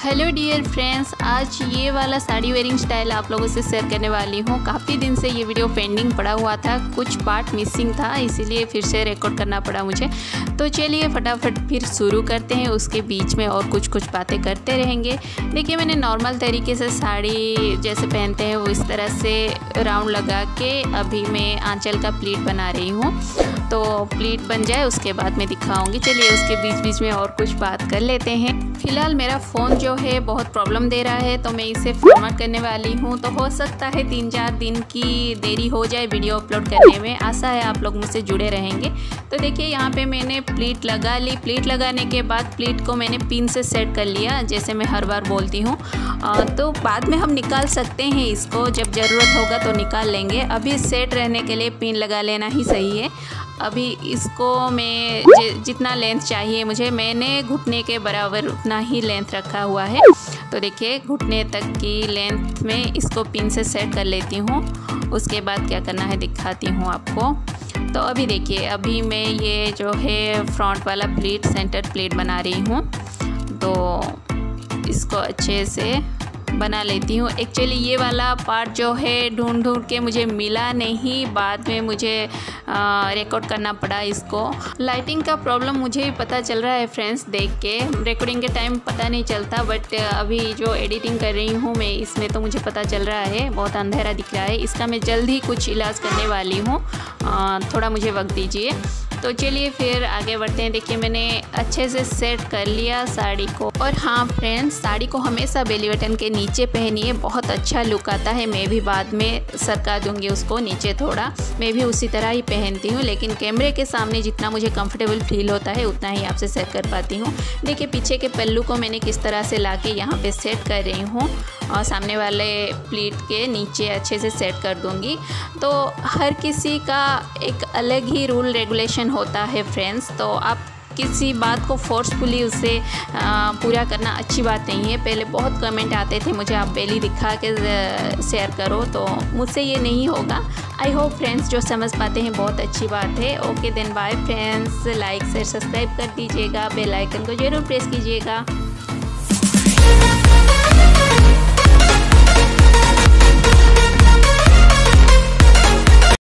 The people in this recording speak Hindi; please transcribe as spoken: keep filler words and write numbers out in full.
हेलो डियर फ्रेंड्स, आज ये वाला साड़ी वेयरिंग स्टाइल आप लोगों से शेयर करने वाली हूँ। काफ़ी दिन से ये वीडियो पेंडिंग पड़ा हुआ था, कुछ पार्ट मिसिंग था, इसीलिए फिर से रिकॉर्ड करना पड़ा मुझे। तो चलिए फटाफट फिर शुरू करते हैं। उसके बीच में और कुछ कुछ बातें करते रहेंगे। देखिए, मैंने नॉर्मल तरीके से साड़ी जैसे पहनते हैं वो इस तरह से राउंड लगा के अभी मैं आंचल का प्लीट बना रही हूँ। तो प्लीट बन जाए उसके बाद मैं दिखाऊंगी। चलिए उसके बीच बीच में और कुछ बात कर लेते हैं। फिलहाल मेरा फ़ोन जो है बहुत प्रॉब्लम दे रहा है, तो मैं इसे फॉर्मेट करने वाली हूँ। तो हो सकता है तीन चार दिन की देरी हो जाए वीडियो अपलोड करने में। आशा है आप लोग मुझसे जुड़े रहेंगे। तो देखिए, यहाँ पे मैंने प्लीट लगा ली। प्लीट लगाने के बाद प्लीट को मैंने पिन से सेट कर लिया, जैसे मैं हर बार बोलती हूँ। तो बाद में हम निकाल सकते हैं इसको, जब ज़रूरत होगा तो निकाल लेंगे। अभी सेट रहने के लिए पिन लगा लेना ही सही है। अभी इसको मैं जितना लेंथ चाहिए मुझे, मैंने घुटने के बराबर उतना ही लेंथ रखा हुआ है। तो देखिए, घुटने तक की लेंथ में इसको पिन से सेट कर लेती हूँ। उसके बाद क्या करना है दिखाती हूँ आपको। तो अभी देखिए, अभी मैं ये जो है फ्रंट वाला प्लीट, सेंटर प्लीट बना रही हूँ। तो इसको अच्छे से बना लेती हूँ। एक्चुअली ये वाला पार्ट जो है ढूंढ ढूंढ के मुझे मिला नहीं, बाद में मुझे रिकॉर्ड करना पड़ा इसको। लाइटिंग का प्रॉब्लम मुझे भी पता चल रहा है फ्रेंड्स, देख के रिकॉर्डिंग के टाइम पता नहीं चलता, बट अभी जो एडिटिंग कर रही हूँ मैं इसमें तो मुझे पता चल रहा है बहुत अंधेरा दिख रहा है। इसका मैं जल्द ही कुछ इलाज करने वाली हूँ, थोड़ा मुझे वक्त दीजिए। तो चलिए फिर आगे बढ़ते हैं। देखिए, मैंने अच्छे से सेट कर लिया साड़ी को। और हाँ फ्रेंड्स, साड़ी को हमेशा बेली बटन के नीचे पहनिए, बहुत अच्छा लुक आता है। मैं भी बाद में सरका दूंगी उसको नीचे थोड़ा, मैं भी उसी तरह ही पहनती हूँ, लेकिन कैमरे के सामने जितना मुझे कंफर्टेबल फील होता है उतना ही आपसे सेट कर पाती हूँ। देखिए, पीछे के पल्लू को मैंने किस तरह से ला के यहाँ पर सेट कर रही हूँ और सामने वाले प्लीट के नीचे अच्छे से सेट कर दूँगी। तो हर किसी का एक अलग ही रूल रेगुलेशन होता है फ्रेंड्स, तो आप किसी बात को फोर्सफुली उसे पूरा करना अच्छी बात नहीं है। पहले बहुत कमेंट आते थे मुझे, आप बेली दिखा के शेयर करो, तो मुझसे ये नहीं होगा। आई होप फ्रेंड्स जो समझ पाते हैं बहुत अच्छी बात है। Okay then bye friends, like share subscribe कर दीजिएगा, बेल आइकन को ज़रूर प्रेस कीजिएगा।